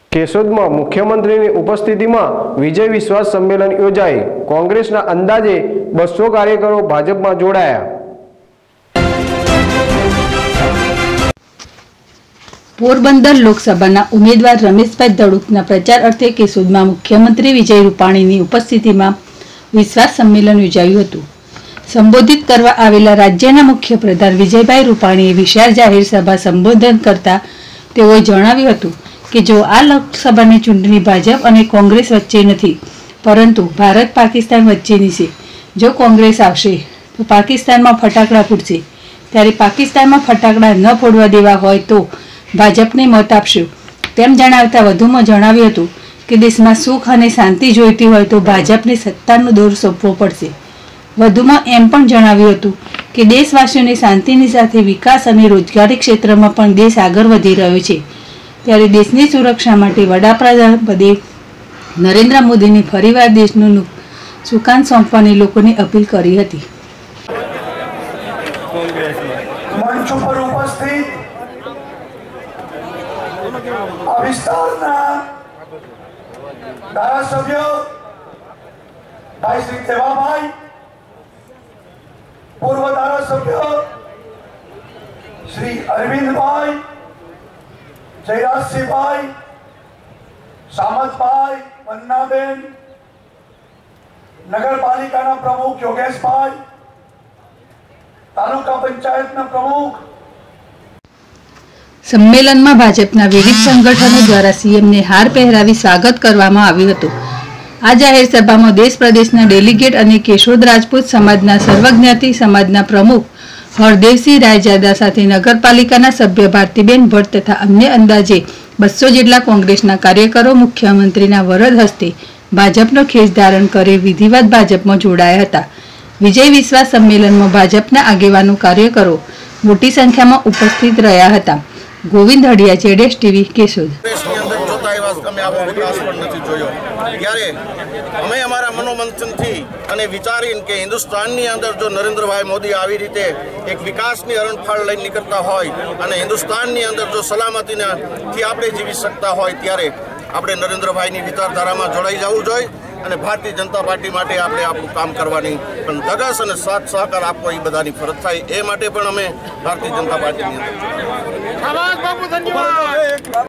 કેશોદમાં મુખ્યમંત્રીની ઉપસ્થિતિમાં વિજય વિશ્વાસ સંમેલન યોજાઈ। કોંગ્રેસના અંદાજે 200 કાર્યકરો ભાજપમાં જોડાયા। પોરબંદર લોકસભાના ઉમેદવાર રમેશભાઈ ધડુકના પ્રચાર અર્થે કેશોદમાં મુખ્યમંત્રી વિજય રૂપાણીની ઉપસ્થિતિમાં વિશ્વાસ સંમેલન યોજાયું હતું। સંબોધિત કરવા આવેલા રાજ્યના મુખ્યપ્રધાન વિજયભાઈ રૂપાણીએ વિશાળ જાહેર સભા સંબોધન કરતા તેઓએ જણાવ્યું હતું કે જો આ લોકસભાની ચૂંટણી ભાજપ અને કોંગ્રેસ વચ્ચે નથી, પરંતુ ભારત પાકિસ્તાન વચ્ચેની છે। જો કોંગ્રેસ આવશે તો પાકિસ્તાનમાં ફટાકડા ફૂટશે, ત્યારે પાકિસ્તાનમાં ફટાકડા ન ફોડવા દેવા હોય તો ભાજપને મત આપશો, તેમ જણાવતા વધુમાં જણાવ્યું હતું કે દેશમાં સુખ અને શાંતિ જોઈતી હોય તો ભાજપને સત્તાનો દોર સોંપવો પડશે। વધુમાં એમ પણ જણાવ્યું હતું કે દેશવાસીઓને શાંતિની સાથે વિકાસ અને રોજગારી ક્ષેત્રમાં પણ દેશ આગળ વધી રહ્યો છે, ત્યારે દેશની સુરક્ષા માટે વડાપ્રધાન પદે નરેન્દ્ર મોદીને ફરીવાર દેશનું સુકાન સોંપવાની લોકોને અપીલ કરી હતી। મંચ ઉપર ઉપસ્થિત આ વિસ્તારના ધારાસભ્ય ભાઈ શ્રી દેવાભાઈ, પૂર્વ ધારાસભ્ય શ્રી અરવિંદભાઈ, જયરાજસિંહભાઈ, સામતભાઈ, પન્નાબેન, નગરપાલિકાના પ્રમુખ યોગેશભાઈ, તાલુકા પંચાયતના પ્રમુખ। સંમેલનમાં ભાજપના વિવિધ સંગઠનો દ્વારા સીએમને હાર પહેરાવી સ્વાગત કરવામાં આવ્યું હતું। આ જાહેર સભામાં દેશ પ્રદેશના ડેલિગેટ અને કેશોદ રાજપૂત સમાજના સર્વજ્ઞાતિ સમાજના પ્રમુખ હરદેવસિંહ રાયજાદા સાથે નગરપાલિકાના સભ્ય ભારતીબેન ભટ્ટ તથા અન્ય અંદાજે 200 જેટલા કોંગ્રેસના કાર્યકરો મુખ્યમંત્રીના વરદ હસ્તે ભાજપનો ખેસ ધારણ કરી વિધિવત ભાજપમાં જોડાયા હતા। વિજય વિશ્વાસ સંમેલનમાં ભાજપના આગેવાનો કાર્યકરો મોટી સંખ્યામાં ઉપસ્થિત રહ્યા હતા। ગોવિંદ હડિયા, જેડેશ ટીવી, કેશોદ। અમે અમારા મનોમંથનથી અને વિચારીને કે હિન્દુસ્તાનની અંદર જો નરેન્દ્રભાઈ મોદી આવી રીતે એક વિકાસની હરણફાળ લઈને નીકળતા હોય અને હિન્દુસ્તાનની અંદર જો સલામતીથી આપણે જીવી શકતા હોય, ત્યારે આપણે નરેન્દ્રભાઈની વિચારધારામાં જોડાઈ જવું જોઈએ અને ભારતીય જનતા પાર્ટી માટે આપણે આપણું કામ કરવાની પણ ધગસ અને સાથ સહકાર આપવો એ બધાની ફરજ થાય, એ માટે પણ અમે ભારતીય જનતા પાર્ટીની અંદર